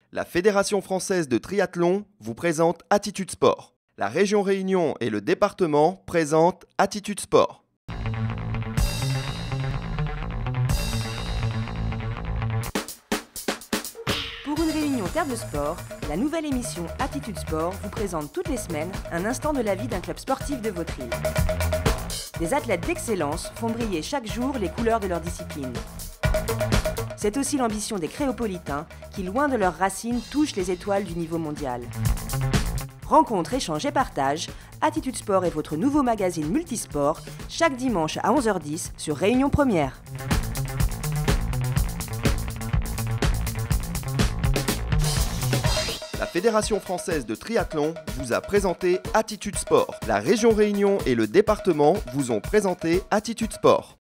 La Fédération française de triathlon vous présente Attitude Sport. La région Réunion et le département présentent Attitude Sport. Pour une réunion terre de sport, la nouvelle émission Attitude Sport vous présente toutes les semaines un instant de la vie d'un club sportif de votre île. Des athlètes d'excellence font briller chaque jour les couleurs de leur discipline. C'est aussi l'ambition des Créopolitains qui, loin de leurs racines, touchent les étoiles du niveau mondial. Rencontres, échanges et partages, Attitude Sport est votre nouveau magazine multisport, chaque dimanche à 11h10 sur Réunion Première. La Fédération française de triathlon vous a présenté Attitude Sport. La région Réunion et le département vous ont présenté Attitude Sport.